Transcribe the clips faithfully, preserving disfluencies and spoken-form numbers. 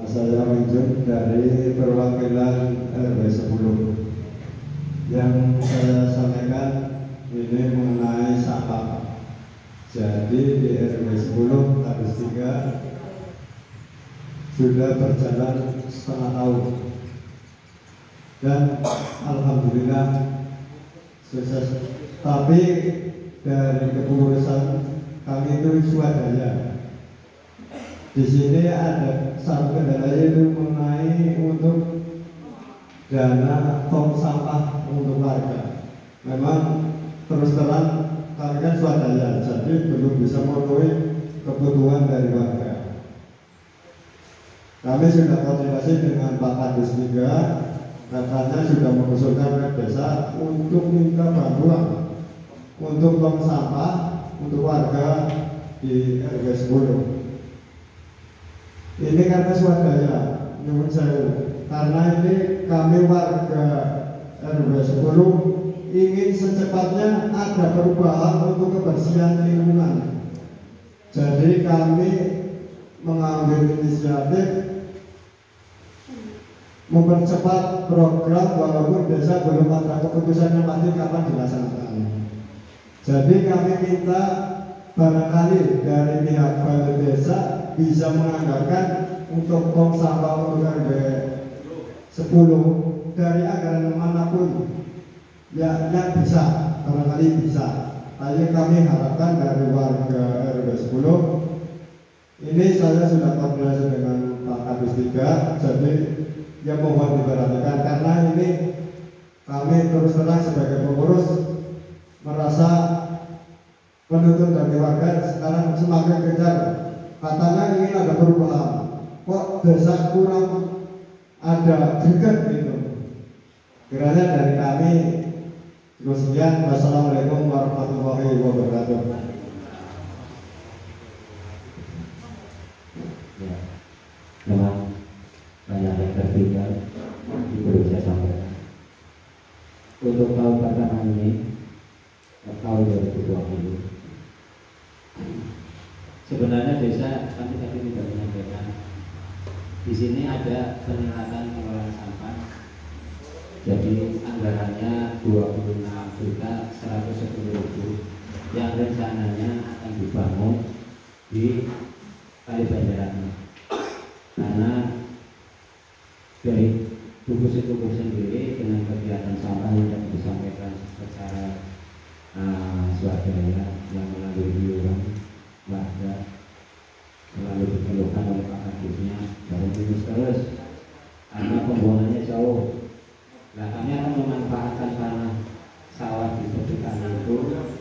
saya Minjun dari perwakilan R W sepuluh. Yang saya sampaikan ini mengenai sampah. Jadi di R W sepuluh Tapis tiga sudah berjalan setengah tahun dan alhamdulillah sukses. Tapi dari kepengurusan kami itu swadaya. Di sini ada satu kendala itu mengenai untuk dana tong sampah untuk warga. Memang terus terang kami kan swadaya, jadi belum bisa memenuhi kebutuhan dari warga. Kami sudah koordinasi dengan Pak Kadis tiga, katanya sudah mengusulkan ke desa untuk minta bantuan untuk tong sampah untuk warga di R W sepuluh. Ini karena swadaya, nyuwun sewu. Karena ini kami warga R W sepuluh ingin secepatnya ada perubahan untuk kebersihan lingkungan. Jadi kami mengambil inisiatif mempercepat program walaupun desa belum ada keputusan yang pasti kapan dilaksanakan. Jadi kami minta barangkali dari pihak balai desa bisa menganggarkan untuk tong sampah untuk R W sepuluh dari anggaran manapun ya, yang bisa, barangkali bisa. Tapi kami harapkan dari warga R W sepuluh ini saya sudah koordinasi dengan Pak Kadis tiga, jadi ya mohon diperhatikan karena ini kami terus terang sebagai pengurus merasa penuntut dari warga sekarang semakin kejar. Katanya ingin ada perubahan, kok desa kurang ada greget gitu. Kiranya dari kami sekian. Wassalamualaikum warahmatullahi wabarakatuh. Ya, memang banyak yang tertinggal di perlu saya sampaikan. Untuk tahun pertama ini, tahun dua ribu dua puluh, sebenarnya desa kami tadi tidak menyampaikan. Di sini ada peningkatan pengelolaan sampah. Jadi anggarannya dua puluh enam juta seratus sepuluh ribu yang rencananya akan dibangun di Kalibanjaran. Karena dari tugas itu sendiri dengan kegiatan sampah yang disampaikan secara uh, swadaya yang melalui iuran warga selalu dikeluhkan oleh Pak Kadisnya dari minus terus karena pembuangannya jauh. Nah, kami akan memanfaatkan tanah sawah di tepi kali itu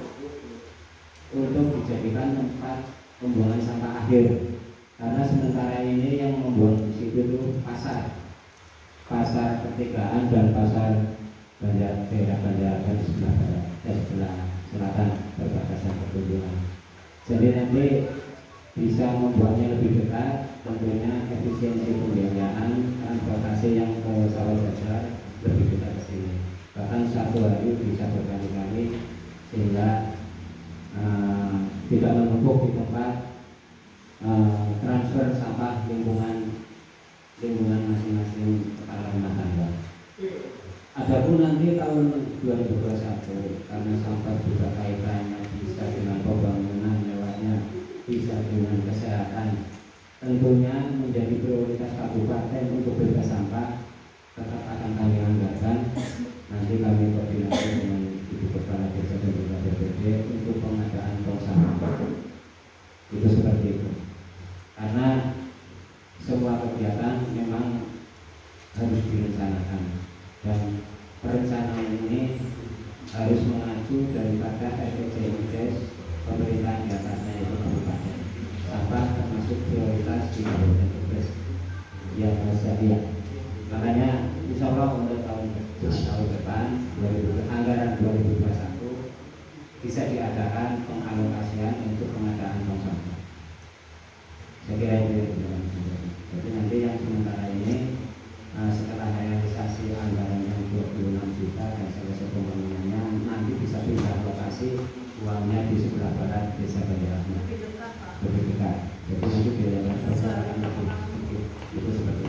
untuk dijadikan tempat pembuangan sampah akhir. Karena sementara ini yang membuang di situ itu pasar, pasar pertigaan dan pasar Banjar, daerah Banjar di sebelah barat, eh, sebelah selatan perbatasan pertunjukan. Jadi nanti bisa membuatnya lebih dekat, tentunya efisiensi pembiayaan transportasi yang ke sawah besar lebih dekat ke sini. Bahkan satu hari bisa berkali-kali sehingga uh, tidak menumpuk di tempat uh, transfer sampah lingkungan lingkungan masing-masing kepala rumah tangga. Adapun nanti tahun dua ribu dua puluh satu karena sampah juga kaitannya bisa dengan pembangunan lewatnya bisa dengan kesehatan, tentunya menjadi prioritas kabupaten untuk bebas sampah tetap akan kami anggarkan. Nanti kami koordinasi dengan Ibu Kepala Desa dan juga B P D untuk pengadaan tong sampah. Itu seperti itu. Karena semua kegiatan memang harus direncanakan dan perencanaan ini harus mengacu daripada R P J M D S pemerintahan di atasnya itu kabupaten. Sampah termasuk prioritas di kabupaten Brebes yang harus jadi. Makanya insya Allah untuk tahun, tahun depan anggaran dua ribu dua puluh satu bisa diadakan pengalokasian untuk pengadaan tong sampah. Saya kira itu. Jadi nanti yang sementara ini uh, setelah realisasi anggaran yang dua puluh enam juta dan selesai pembangunannya nanti bisa pindah lokasi, uangnya di sebelah barat desa Banjarasnya lebih dekat. Jadi nanti biaya perjalanan lebih sedikit. Itu seperti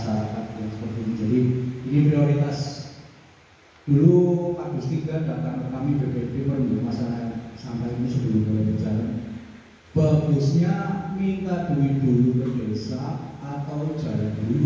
masyarakat yang seperti ini. Jadi ini prioritas. Dulu Pak Gustikan datang ke kami B P D menurut masalah sampah ini sebelum mulai berjalan. Bagusnya minta duit dulu ke desa atau jalan dulu.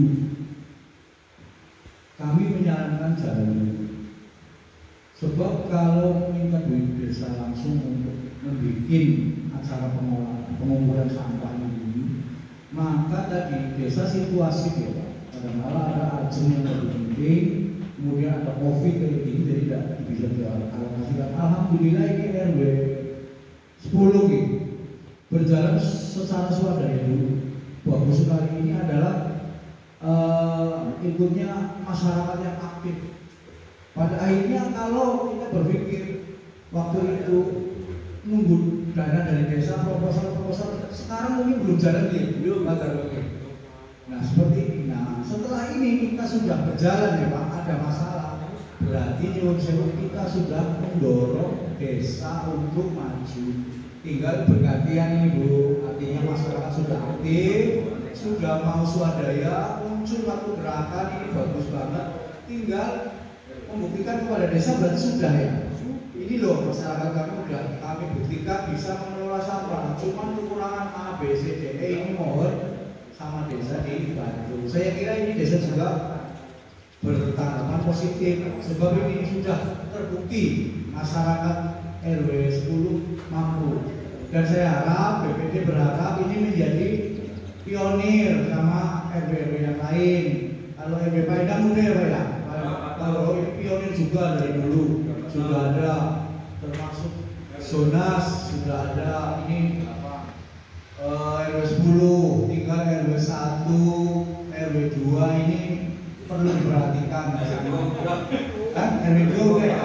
Kami menyarankan jalan dulu. Sebab kalau minta duit desa langsung untuk membuat acara pengolahan pengumpulan sampah ini, maka tadi desa situasi ya Pak. Kadang-kadang ada ajeng yang lebih penting, kemudian ada COVID kayak gini, jadi tidak bisa dialokasikan. Alhamdulillah ini R W sepuluh gitu berjalan secara swadaya dulu. Bagus sekali. Ini adalah uh, ikutnya masyarakat yang aktif. Pada akhirnya kalau kita berpikir waktu itu nunggu dana dari desa, proposal-proposal sekarang mungkin belum jalan gitu, belum ada lagi. Nah seperti ini. Nah setelah ini kita sudah berjalan ya Pak, ada masalah. Berarti nyuwun sewu kita sudah mendorong desa untuk maju. Tinggal bergantian ini Bu, artinya masyarakat sudah aktif, sudah mau swadaya, muncul satu gerakan ini bagus banget. Tinggal membuktikan kepada desa berarti sudah ya. Ini loh masyarakat kami sudah kami buktikan bisa mengelola sampah. Cuman kekurangan A, B, C, D, E ini mohon sama desa dibantu. Saya kira ini desa juga bertanggapan positif. Sebab ini sudah terbukti masyarakat R W sepuluh mampu. Dan saya harap B P D berharap ini menjadi pionir sama R W R W yang lain. Kalau R W Padang udah ya Pak ya. Kalau ini pionir juga dari dulu sudah ada, termasuk Zonas sudah ada. Ini apa uh, R W sepuluh, tinggal R W satu, R W dua ini perlu diperhatikan. Kan R W dua ya,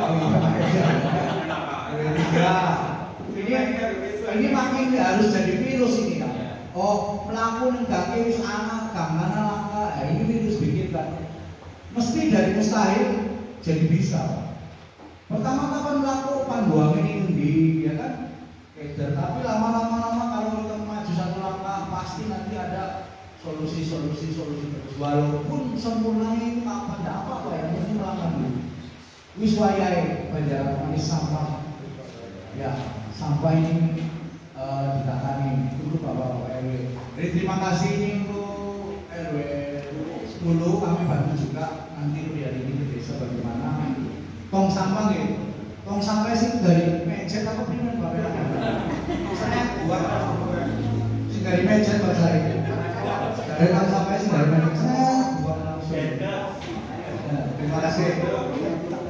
R W tiga. Ini ini makin harus jadi virus ini kan. Oh pelaku nggak virus anak, gamana langka, nah, ini virus bikin kan. Mesti dari mustahil jadi bisa. Pertama kapan melakukan panduan ini di, ya kan? Edan. Tapi lama-lama lama kalau kita maju satu langkah pasti nanti ada solusi-solusi solusi terus. Walaupun sempurnanya itu apa tidak apa-apa ya, mesti melangkah dulu. Wiswayai Banjaran Manis sampah. Ya, sampah ini uh, ditangani dulu Bapak R W. Jadi terima kasih ini untuk R W sepuluh, kami bantu juga nanti dari ini ke desa bagaimana tong sampah gitu. Tong sampah sih dari mencet apa primen Bapak? Saya buat sih dari mencet Pak saya. Dari tong sampah sih dari mencet buat langsung. Terima kasih.